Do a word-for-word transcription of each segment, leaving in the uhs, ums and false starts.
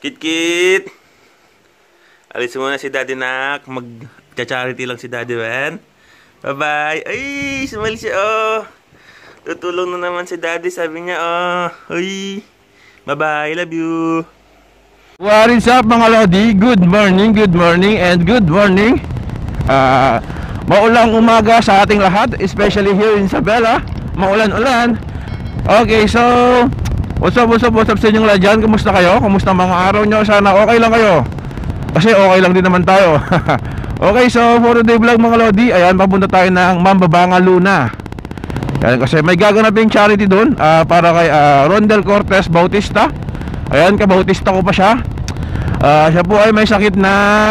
Kit-kit! Alis muna si Daddy Nak. Mag-charity lang si Daddy Wen. Bye-bye. Ay, sumali siya. Oh. Tutulong na naman si Daddy. Sabi niya, oh. Ay. Bye-bye. Love you. What is up mga Lodi? Good morning, good morning, and good morning. Uh, maulang umaga sa ating lahat, especially here in Isabela. Maulan-ulan. Okay, so what's up, what's up, what's up sa inyong lahat dyan? Kumusta kayo? Kumusta mga araw nyo? Sana okay lang kayo. Kasi okay lang din naman tayo. Okay, so for today vlog mga Lodi, ayan, papunta tayo ng Mambabanga Luna. Ayan, kasi may gaganaping charity doon, uh, para kay uh, Rondel Cortez Bautista. Ayan, kabautista ko pa siya. uh, Siya po ay may sakit na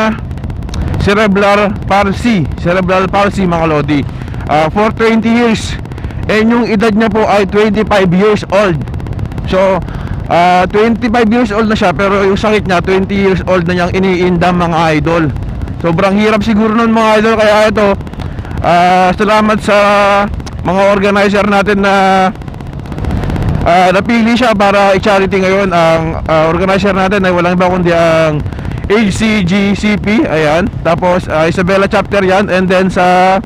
cerebral palsy. Cerebral palsy mga Lodi, uh, for twenty years. And yung edad niya po ay twenty-five years old. So uh, twenty-five years old na siya, pero yung sakit niya twenty years old na niyang iniindam mga idol. Sobrang hirap siguro nun mga idol. Kaya ito, uh, salamat sa mga organizer natin na Uh, napili siya para i-charity ngayon. Ang uh, organizer natin ay walang iba kundi ang H C G C P. Ayan. Tapos uh, Isabela chapter yan. And then sa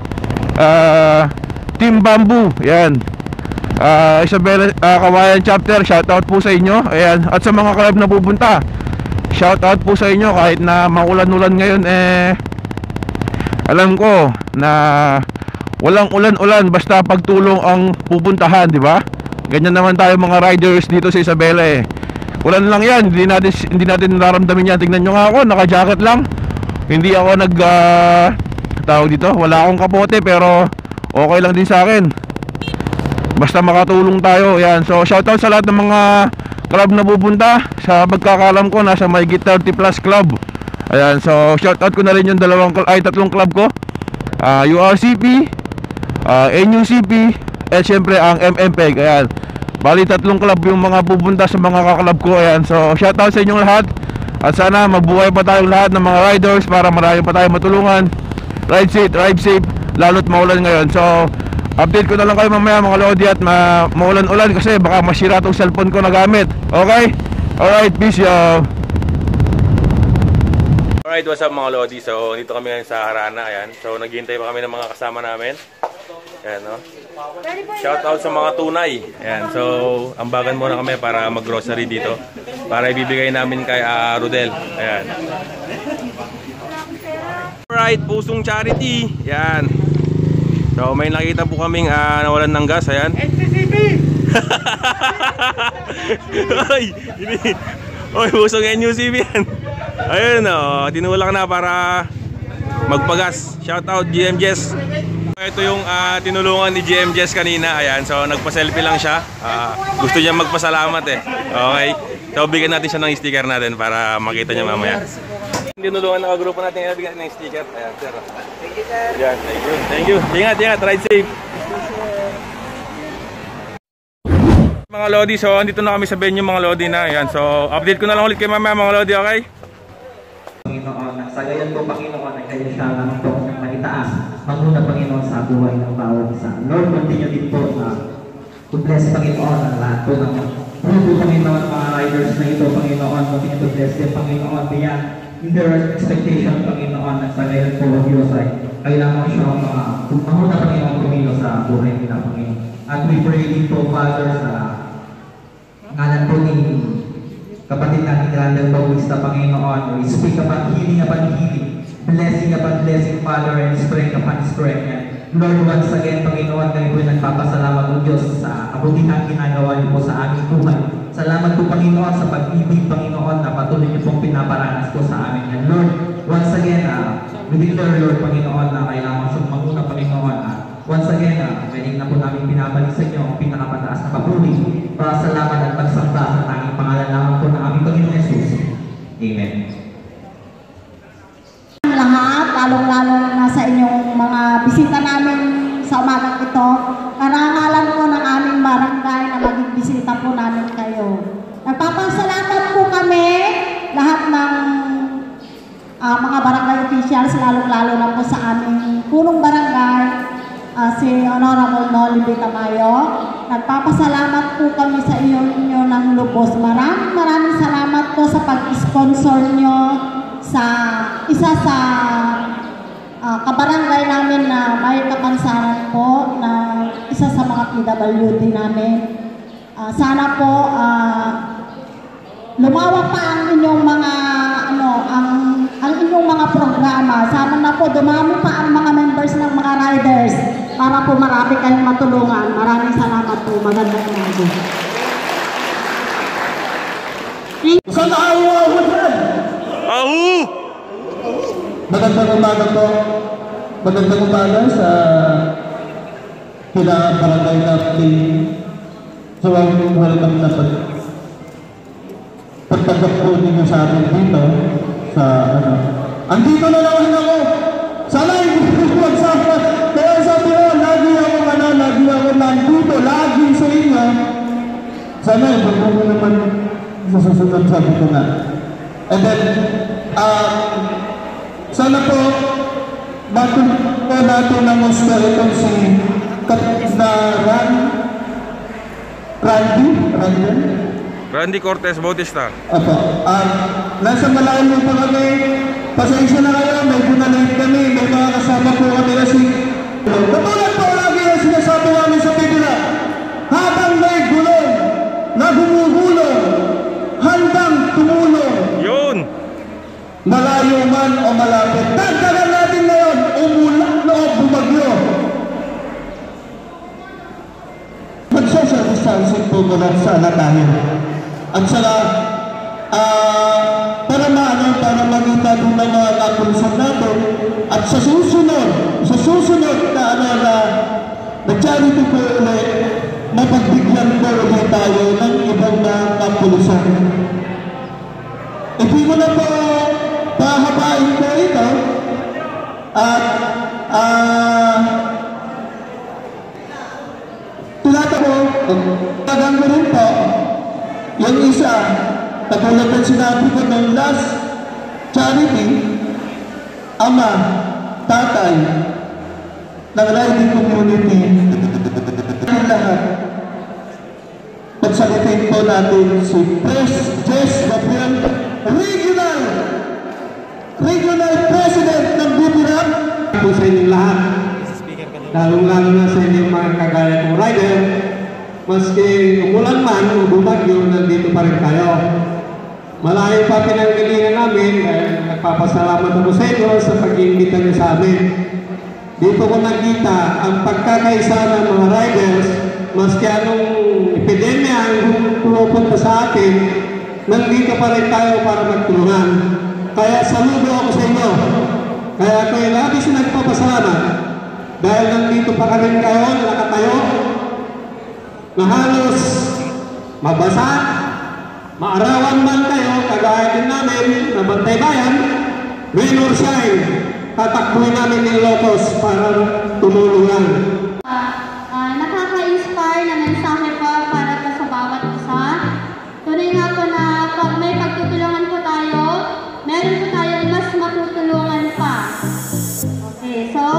uh, Team Bamboo. Ayan, uh, Isabela uh, Kawayan chapter. Shoutout po sa inyo. Ayan. At sa mga club na pupunta, shoutout po sa inyo. Kahit na maulan-ulan ngayon, eh alam ko na walang ulan-ulan, basta pagtulong ang pupuntahan, di ba? Ganyan naman tayo mga riders dito sa Isabela eh. Ulan lang yan, hindi natin, hindi natin nararamdamin yan. Tingnan nyo nga ako, naka-jacket lang. Hindi ako nag uh, tawag dito, wala akong kapote, pero okay lang din sa akin. Basta makatulong tayo. Yan. So shoutout sa lahat ng mga club na pupunta. Sa pagkakalam ko, nasa mahigit thirty plus club. Ayan, so shoutout ko na rin yung dalawang, ay tatlong club ko, uh, U R C P, uh, N U C P, at syempre ang M M P E G. Ayan, bali tatlong club yung mga pupunta sa mga kaklub ko. Ayan, so shoutout sa inyong lahat. At sana mabuhay pa tayong lahat ng mga riders para marami pa tayong matulungan. Ride safe, ride safe, lalo't maulan ngayon. So update ko na lang kayo mamaya mga Lodi. At ma maulan-ulan kasi baka masira tong cellphone ko na gamit. Okay? Alright, peace y'all. Alright, what's up mga Lodi? So dito kami ngayon sa Harana. Ayan, so naghihintay pa kami ng mga kasama namin. Ayan, no? Shout out sa mga tunay. Ayan, so ambagan muna kami para mag-grocery dito, para ibibigay namin kay uh, Rodel. Ayan. Alright, pusong charity. Ayan. So may nakita po kaming uh, nawalan ng gas. Ayan. N C C P! Oy, oy, pusong N U C P yan. Ayun, oh, tinulak na para magpagas. Shout out G M Jess. Ito yung uh, tinulungan ni G M Jess kanina. Ayan, so nagpa-selfie lang siya. uh, Gusto niya magpasalamat eh. Okay, so bigyan natin siya ng sticker natin para makita niya mamaya. Tinulungan na kagrupo natin, bigyan natin ng sticker. Ayan, sir. Thank you, sir. Ayan, thank you. Thank you. Ingat, ingat. Ride safe. Mga Lodi, so andito na kami sa venue mga Lodi na. Ayan, so update ko na lang ulit kay mamaya mga Lodi, okay? Panginoon, sa gayon po Panginoon ay kayo siya lang po ng malitaas. Manguna Panginoon sa buhay ng bawat isa. Lord, continue din po na to bless Panginoon ang lahat po ng grupo Panginoon, mga riders na ito Panginoon. Continue to bless din Panginoon beyond in their expectation Panginoon. At sa gayon po ang Diyos ay kailangan siya ang mga manguna Panginoon kumilo sa buhay nila Panginoon. At we pray din po Father sa ngalan po ni kapatid natin Rondel Bautista Panginoon. We speak upon healing upon healing, blessing upon blessing, Father, and strength upon strength. Lord, once again, Panginoon, kami po nagpapasalamat ng Diyos sa kabutihang ginagawa niyo po sa aming buhay. Salamat po, Panginoon, sa pag-ibig, Panginoon, na patuloy niyo pong pinaparanas po sa amin. And Lord, once again, uh, we declare, Lord, Panginoon, na kailangan siyang maguna, Panginoon. Uh, once again, uh, pwedeng na po namin pinabalik sa inyo ang pinakapataas na papuri. Pasalamat at pagsamba sa tanging pangalan naman po ng aming Panginoon Jesus. Amen. Lahat, lalong-lalo na sa inyong mga bisita namin sa umagang ito, karangalan po ng aming barangay na maging bisita po namin kayo. Nagpapasalamat po kami lahat ng uh, mga barangay officials, lalong-lalo na po sa aming punong barangay, uh, si Honorable Noli B. Tamayo, Nagpapasalamat po kami sa inyo, inyo ng lubos. Maraming maraming salamat po sa pag-sponsor nyo sa isa sa uh, kabarangay namin na may kapansanan po na isa sa mga P W D namin. Uh, sana po uh, lumawak pa ang inyong mga ano ang ang inyong mga programa. Sana na po dumami pa ang mga members ng mga riders para po marami kayong matulungan. Maraming salamat po. Magandang umaga. Saan ayaw ako dyan? Ahu! Magandang umaga po. Magandang umaga sa kila barangay natin. So, ang welcome na pag pagtanggap po ninyo sa amin dito sa ano. Andito na naman ako. Sana hindi ko magsapat. Kaya sabi ko, lagi ako ano, lagi ako nandito, lagi sa inyo. Sana hindi ko naman sa susunod sabi ko na. And then, uh, sana po, matulog po natin ng gusto itong si Kapitid na Ran, Randy, Randy, Randy Cortez Bautista. Opo. Um, nasa malayo pa kami. Pasensya na kayo. May bunalate kami. May mga kasama po kami na si... Katulad po lagi ang sinasabi namin sa Biblia. Habang may gulong na gumugulong, handang tumulong. Yun! Malayo man o malapit. Dagdagan natin ngayon. Umulan o bumagyo. Mag-social distancing po muna sana tayo. At saka, uh, para maano, para makita doon ng mga kapulisan natin, at sa susunod, sa susunod na ano na, na charity po ulit, mapagbigyan po ulit tayo ng ibang na kapulisan. Hindi ko na po pahabain po ito, at ah, uh, tulata ko, tagang ko rin po, yung isa, katulad ng sinabi ko ng last charity, ama, tatay, ng riding community, ang lahat. Pagsalitin po natin si Pres Jess Gabriel, Regional, Regional President ng B P R A M. Po sa inyong lahat, lalong-lalo na sa inyong mga kagaya kong rider, maski umulan man o bumagyo, nandito pa rin kayo. Malayo pa pinanggalingan namin, eh, nagpapasalamat ako sa inyo sa pag-iimbita niyo sa amin. Dito ko nakita ang pagkakaisa ng mga riders, maski anong epidemya ang pumupunta sa atin, nandito pa rin tayo para magtulungan. Kaya saludo ako sa inyo. Kaya ako yung labis na nagpapasalamat dahil nandito pa kami kayo, nakatayo, na halos mabasa, maarawan man kayo, kagaya din namin na Bantay Bayan, rain or shine, tatakbuhin namin ng Ilocos para tumulungan. Uh, uh, nakaka-inspire na mensahe po para po sa bawat isa. Tunay nga po na pag may pagtutulungan po tayo, meron po tayo mas matutulungan pa. Okay, so,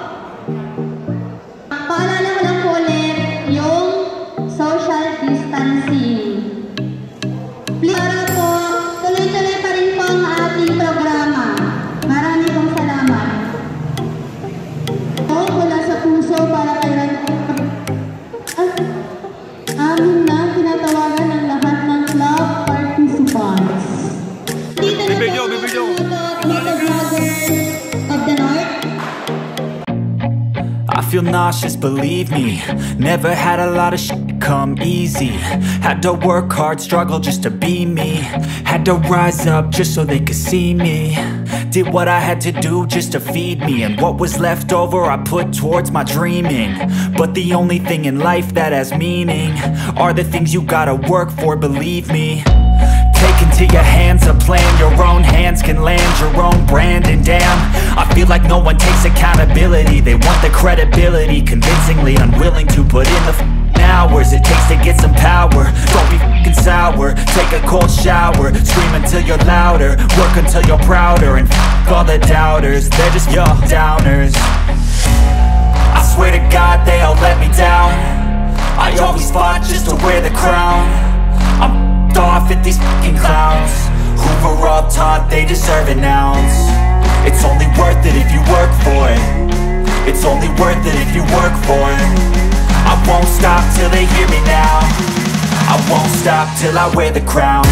paalala ko lang po ulit yung social distancing. Please, para po, tuloy-tuloy pa rin po ang ating programa. Marami pong salamat. O, mula sa puso para kay ah, amin na tinatawagan ng lahat ng club participants. Dito na Bibigyo, po bibigyo. ang Little Brothers of the North. I feel nauseous, believe me. Never had a lot of shit come easy. Had to work hard, struggle just to be me. Had to rise up just so they could see me. Did what I had to do just to feed me. And what was left over I put towards my dreaming. But the only thing in life that has meaning are the things you gotta work for, believe me. Take into your hands a plan, your own hands can land your own brand. And damn, I feel like no one takes accountability. They want the credibility, convincingly unwilling to put in the f***ing hours it takes to get some power. Don't be f***ing sour, take a cold shower. Scream until you're louder, work until you're prouder. And f*** all the doubters, they're just your downers. I swear to God they all let me down. I always fought just to wear the crown. I'm f***ed off at these fucking clowns who were all taught they deserve an ounce. It's only worth it if you work for it. It's only worth it if you work for it. I won't stop till they hear me now. I won't stop till I wear the crown.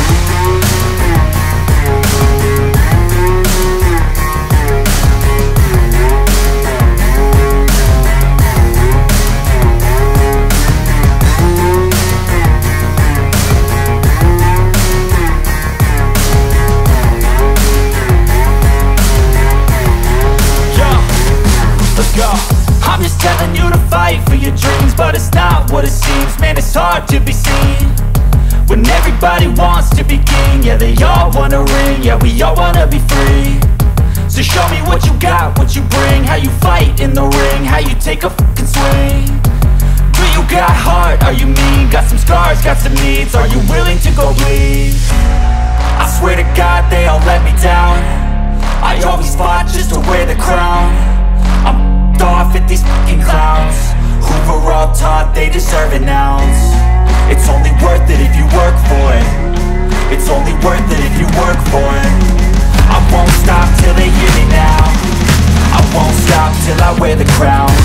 I'm just telling you to fight for your dreams, but it's not what it seems. Man, it's hard to be seen when everybody wants to be king. Yeah, they all wanna ring, yeah, we all wanna be free. So show me what you got, what you bring, how you fight in the ring, how you take a fucking swing. Do you got heart, are you mean? Got some scars, got some needs, are you willing to go bleed? I swear to God they all let me down. I always fought just to wear the crown. I'm off at these fucking clowns who were all taught they deserve an ounce. It's only worth it if you work for it. It's only worth it if you work for it. I won't stop till they hear me now. I won't stop till I wear the crown.